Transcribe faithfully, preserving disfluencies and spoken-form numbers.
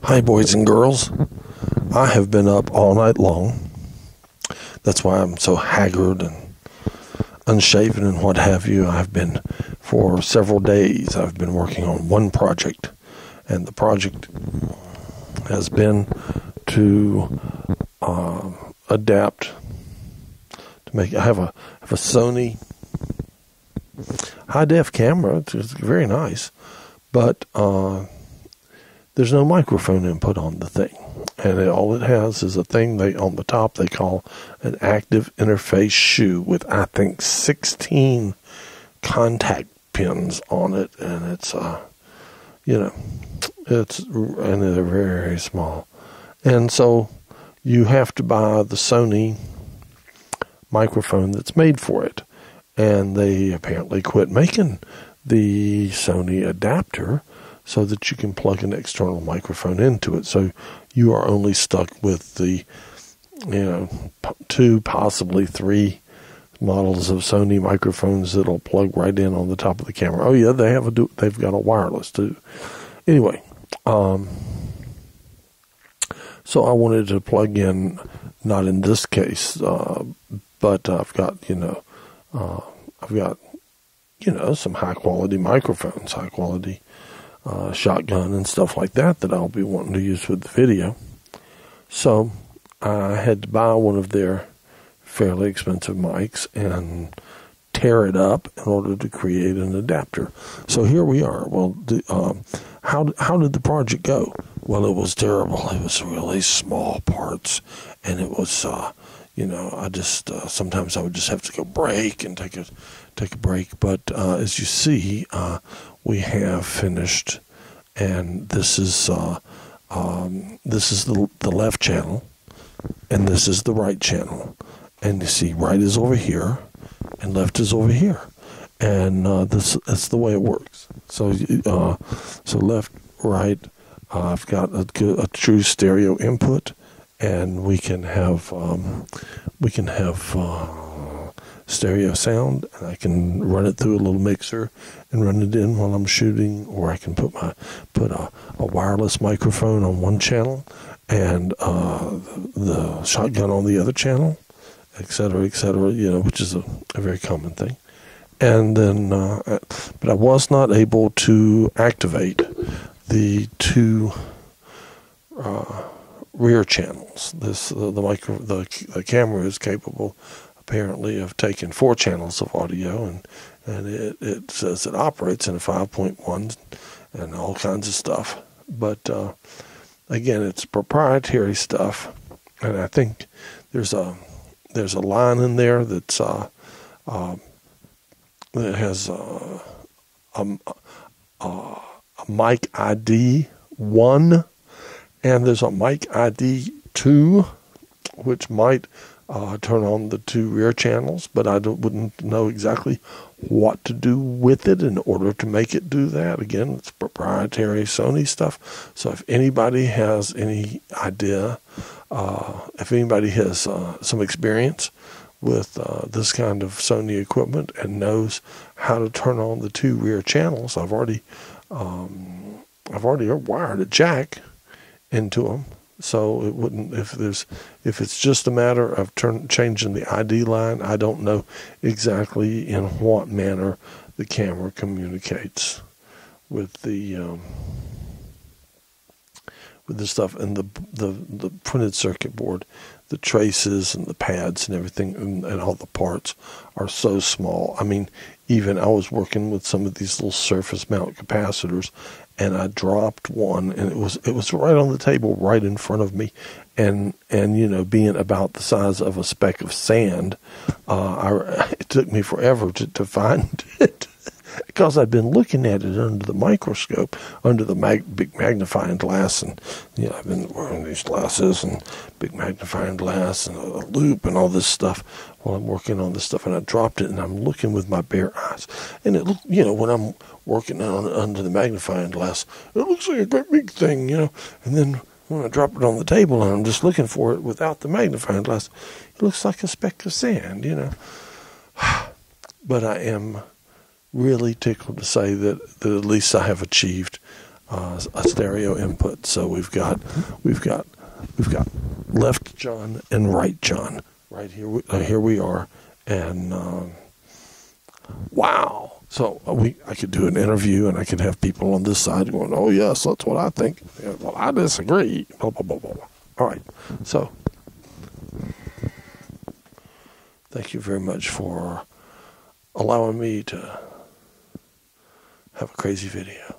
Hi, boys and girls. I have been up all night long. That's why I'm so haggard and unshaven and what have you. I've been, for several days, I've been working on one project. And the project has been to uh, adapt, to make, I have a, have a Sony high-def camera. It's, it's very nice. But uh, there's no microphone input on the thing. And it, all it has is a thing they on the top they call an active interface shoe with, I think, sixteen contact pins on it. And it's, uh, you know, it's, and they're very, very small. And so you have to buy the Sony microphone that's made for it. And they apparently quit making the Sony adapter so that you can plug an external microphone into it. So you are only stuck with the, you know, two, possibly three models of Sony microphones that'll plug right in on the top of the camera. Oh yeah, they have a they've got a wireless too. Anyway, um, so I wanted to plug in, not in this case, uh, but I've got you know, uh, I've got you know some high quality microphones, high quality. Uh, shotgun and stuff like that that I'll be wanting to use with the video. So I had to buy one of their fairly expensive mics and tear it up in order to create an adapter. So here we are. Well, the, um, how how did the project go? Well, it was terrible. It was really small parts, and it was uh, you know I just uh, sometimes I would just have to go break and take a take a break. But uh, as you see. Uh, We have finished, and this is uh, um, this is the the left channel, and this is the right channel, and you see right is over here, and left is over here, and uh, this that's the way it works. So uh, so left, right, uh, I've got a, a true stereo input, and we can have um, we can have. Uh, stereo sound, and I can run it through a little mixer and run it in while I'm shooting, or I can put my put a, a wireless microphone on one channel and uh, the shotgun on the other channel, et cetera, et cetera, you know, which is a, a very common thing. And then, uh, but I was not able to activate the two uh, rear channels. This uh, the micro the the camera is capable. Apparently of taking four channels of audio, and and it, it says it operates in a five point one and all kinds of stuff. But uh, again, it's proprietary stuff, and I think there's a there's a line in there that's uh, uh, that has uh, a, a, a mic I D one, and there's a mic I D two, which might Uh, turn on the two rear channels, but I don't, wouldn't know exactly what to do with it in order to make it do that. Again, it's proprietary Sony stuff. So if anybody has any idea, uh, if anybody has uh, some experience with uh, this kind of Sony equipment and knows how to turn on the two rear channels, I've already um, I've already wired a jack into them. So it wouldn't, if there's, if it's just a matter of turn, changing the I D line, I don't know exactly in what manner the camera communicates with the, um, with the stuff. And the, the, the printed circuit board, the traces and the pads and everything and, and all the parts are so small. I mean, even I was working with some of these little surface mount capacitors, and I dropped one, and it was it was right on the table, right in front of me, and and you know, being about the size of a speck of sand, uh, I, it took me forever to, to find it because I'd been looking at it under the microscope, under the mag, big magnifying glass, and you know, I've been wearing these glasses and big magnifying glass and a loop and all this stuff while I'm working on this stuff, and I dropped it, and I'm looking with my bare eyes, and it looked, you know, when I'm working on under the magnifying glass, it looks like a great big thing, you know, and then when I drop it on the table and I'm just looking for it without the magnifying glass, it looks like a speck of sand, you know. But I am really tickled to say that, that at least I have achieved uh, a stereo input. So we've got we've got we've got left John and right John right here. We, uh, here we are, and um, wow. So we I could do an interview, and I could have people on this side going, "Oh yes, that's what I think." Yeah, well, I disagree. Blah blah blah blah. All right. So thank you very much for allowing me to have a crazy video.